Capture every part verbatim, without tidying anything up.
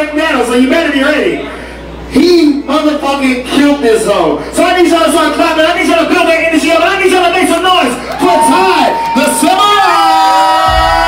McDaniel, so you better be ready. He motherfucking killed this hoe. So I need y'all to start clapping. I need y'all to build that energy up. I need y'all to make some noise for Ty, the Samurai!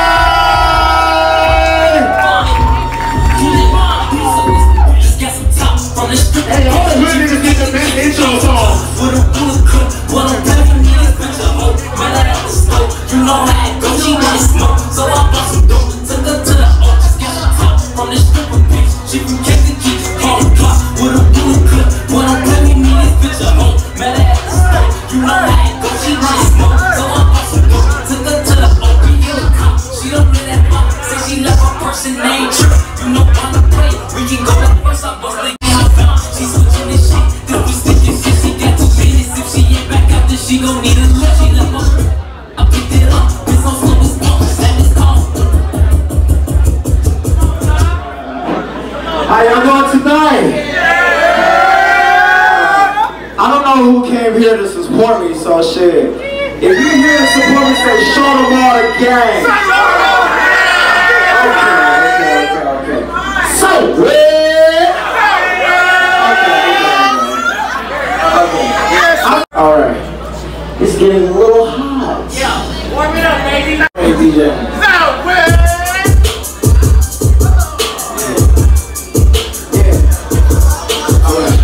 Hey, all the hood niggas get the best intro song. What I'm doing, what I'm rapping, niggas, bitch, a hoe. Man, I got the smoke. You know how it goes, she wanna smoke. So I bought some dope, took her to the O. Just get some top from this stripper bitch. She from Kentucky, call the clock. What I'm doing, what I'm rapping, niggas, bitch, a hoe. Man, I got the smoke. You know how it goes, she wanna smoke. So I bought some dope, took her to the O. We get a cop, she don't play that pop. Say she left her person named Trip. You know I'm the play. We can go back first, I bust like she's switching this shit, this be sticking shit. She got two minutes, if she ain't back out, then she gon' need a lift. She left her, I picked it up, it's on slow as pump, that is calm. How y'all doing tonight? I don't know who came here to support me, so shit. If you're here to support me, say show them all the gang. Okay, okay, okay, okay. So, where? Alright, it's getting a little hot. Yeah, warm it up, baby. Hey, D J. Southwest! Yeah. Alright.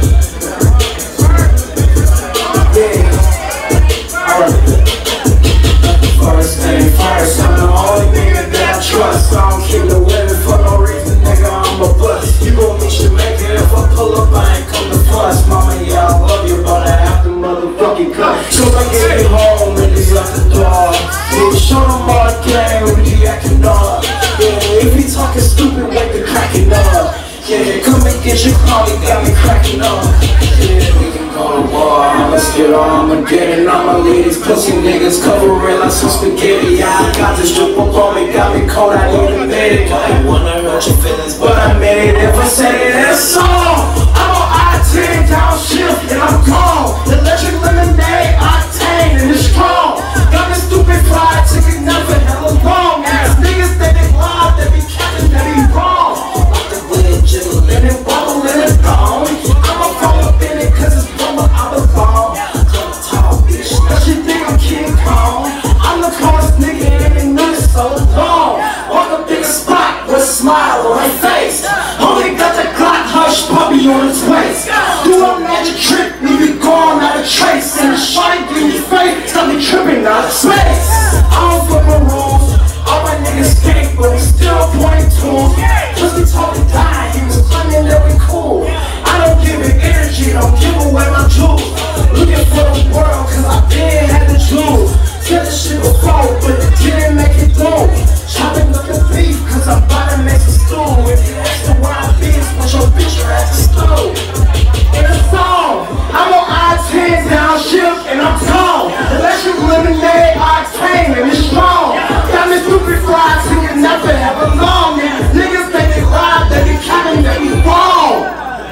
Yeah. Alright. First thing first, I'm the only nigga that I trust. I don't keep the women for no reason, nigga, I'm a bust. You gon' meet your maker if I pull up, I ain't come to fuss. Mama, yeah, I love you, but I have to motherfucking cut. So I get you home and you left the door. Yeah, show them all the game when you acting up. Yeah, if you talking stupid, wait the cracking up. Yeah, come and get your car, you got me cracking up. Yeah, we can go to war, I'ma get on, I'ma get it. I'ma leave these pussy niggas covering like some spaghetti. Yeah, I got this drip up on me, got me cold, I need a minute. I ain't wanna hurt your feelings, but I made it. If I say that song, I'm on I ten down shift and I'm gone. Electric lemonade, octane, and it's strong. Got this stupid pride, chicken never hella long. Ass niggas that they live, they be catching, they be wrong. Like the wind jiggling and wobbling and gone. I'ma fall up in it cause it's mama, I'm a bomb. Club tall bitch, does she think I'm King Kong? I'm the coolest nigga and they know it's so long. Walk up in the spot with a smile on my face. Only got the Glock hush puppy on his waist. Do a magic trick, leave it gone, not a trace. And the shawty give me faith, tell me tripping out of space. I don't fuck my rules, all my niggas cake, but we still point to him. Cause we told him die, he was claiming that we cool. I don't give it energy, don't give away my jewels. Looking for the world, cause I been had the jewels. Said this shit before, but it didn't make it through. Chopping up the beef, cause I'm about to make some stew. If you ask the where I be, it's with your bitch, you're at the stove. In a song, I'm on I ten down shift and I'm gone. Electric lemonade, octane, and it's strong. Got me stupid fried, so you never have a long. Niggas think they live, they be counting, they be wrong.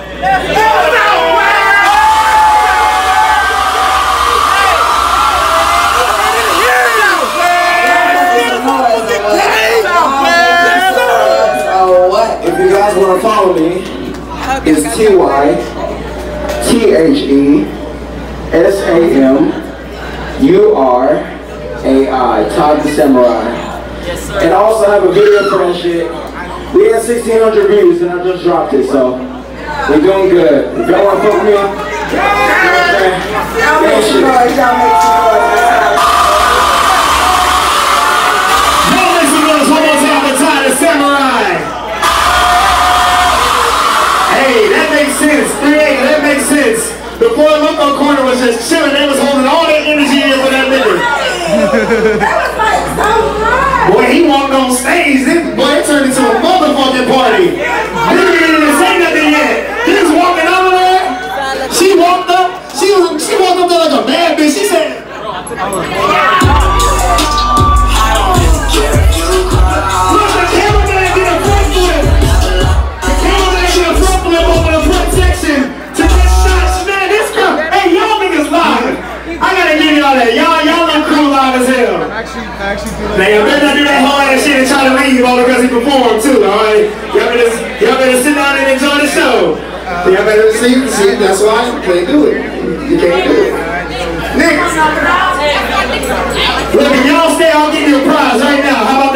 If you guys want to follow me, it's T Y T H E S A M U R A I, Todd the Samurai. Yes, sir. And I also have a video for that shit. We had sixteen hundred views and I just dropped it, so we're doing good. If y'all want to fuck with me, hey, that makes sense. three eight, that makes sense. The boy Loco Corner was just chilling. They was holding all that energy in for that nigga. That was like so hard. Boy, he walked on stage. This boy, it turned into a motherfucking party. He didn't even say nothing yet. He was walking over there. She walked up. She was. She walked up there like a bad bitch. She said, y'all, y'all look cool live as hell. Actually, actually do that. Now, you better not do that whole ass shit and try to leave all because he performed too, alright? Y'all better, y'all better sit down and So, yeah, better see, see, that's why you can't do it. You can't do it. Niggas. Look, if y'all stay, I'll give you a prize right now. How about